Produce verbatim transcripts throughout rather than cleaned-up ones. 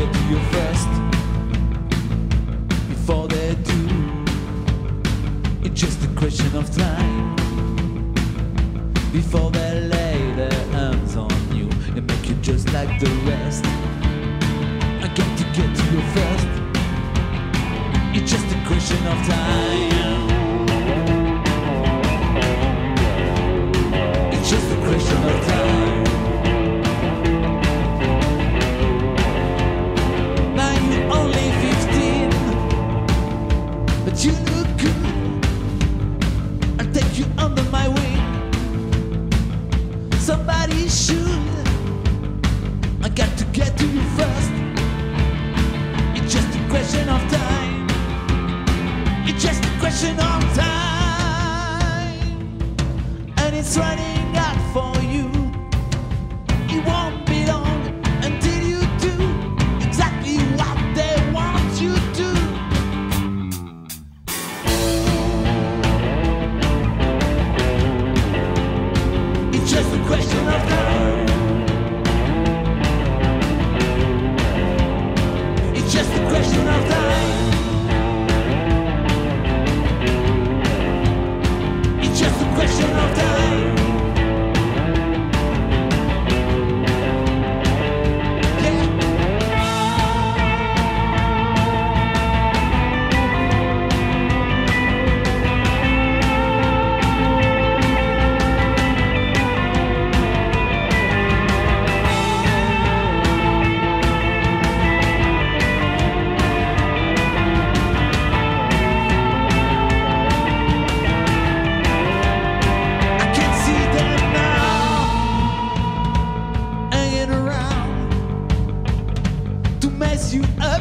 get to you first before they do. It's just a question of time before they lay their hands on you and make you just like the rest. I got to get to you first. It's just a question of time. It's just a question of time. Now you're only fifteen, but you look good. I'll take you under my wing. Somebody should. I got to get to you first. It's just a question of time. It's just a question of time. And it's running out for you. It won't be long until you do exactly what they want you to. It's just a question of time. It's just a question of time. It's just a question of time. Mess you up,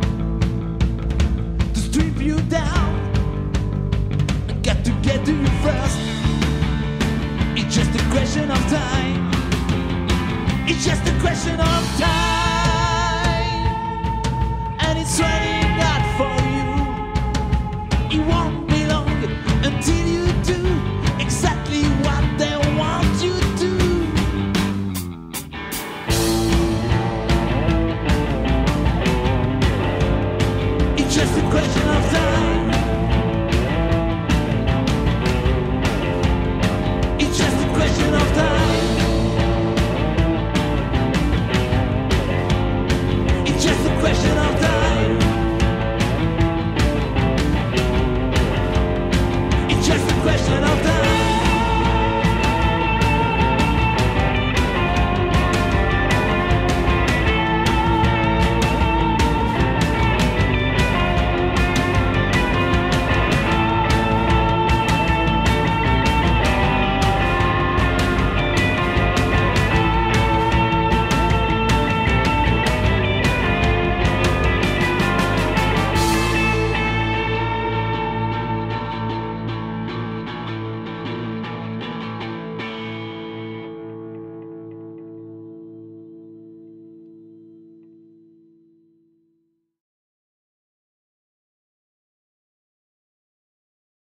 to strip you down. I got to get to you first. It's just a question of time. It's just a question of time. And it's running out for you. It won't be long until you do exactly what they want you to. It's just a question of time. It's just a question of time. It's just a question of time. It's just a question of time.